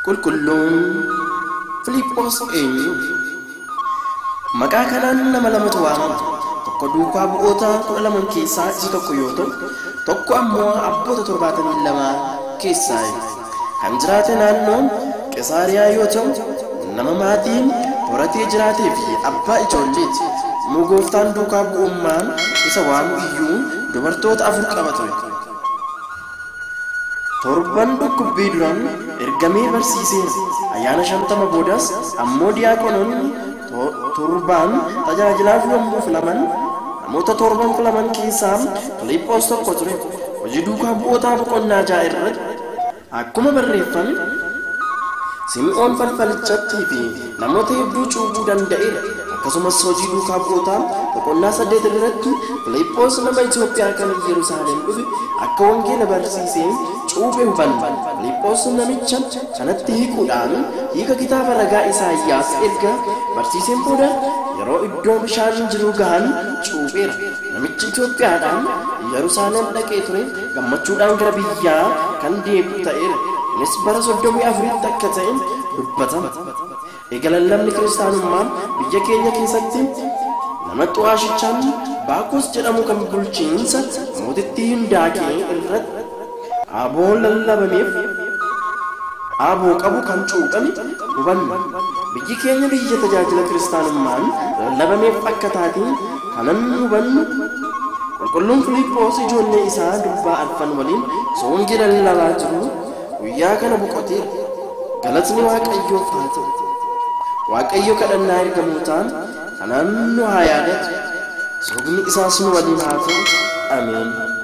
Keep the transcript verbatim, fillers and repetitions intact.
كل كلهم فيليبوس إنيو مكاكنا نما لما توامم tokko duukaa bu'oota kudha laman keessaa isa tokko yoo ta'u tokko ammoo abboota torbaatamii lama keessaa kan jiraate naannoon Qisaariyaa yoo ta'u nama maatiin horatee jiraatee fi abbaa ijoolleeti. Immoo gooftaan duukaa bu'ummaan isa waamu iyyuu dubartoota afur qaba ture. Torban dhukkubbii duraan ergamee barsiiseera. Ayyaana shantama boodas ammoo diyaaqonoonni torban tajaajilaaf yommuu filaman namoota torban filaman keessaa Filiiphoos tokko ture. Hojii duukaa bu'ootaa boqonnaa ja'a irratti akkuma barreeffame Simi'oon falfalichatti fi namoota hedduu cuubuu danda'eera. Akkasumas hojii duukaa bu'ootaa boqonnaa saddeet irratti Filiiphoos nama Itoophiyaa kan Yerusaalem dhufe akka wangeela barsiisee cuubee hubanna. Filiiphoos namicha kanatti hiikuudhaan hiika kitaaba ragaa Isaayyaas erga barsiiseen booda yeroo iddoo bishaan jiru gahan cuubeera. Namichi Itoophiyaadhaan Yerusaalem dhaqee ture gammachuudhaan gara biyyaa kan deebi'u ta'eera. Innis bara soddomii afuritti akka ta'e dubbatama. Egaa lallabni kiristaanummaa biyya keenya keessatti nama xu'aashichaan Baakos jedhamu kan bulchiinsa mootittii Hindaaqee irratti aboo lallabameef aboo qabu kan cuuqame hubanna. Biyyi keenya biyya tajaajila kiristaanummaan lallabameef akka taateen kanan hubannu qulqulluun Filiiphoos ijoollee isaa dubbaa alfan waliin soongii lallabaa jiru guyyaa kana boqoteera. Galatni Waaqayyoof haa ta'u. Waaqayyo kadhannaa ergamootaan kanaan nu haa yaadatu. Soogni isaas nu waliin haa ta'u. Ameen.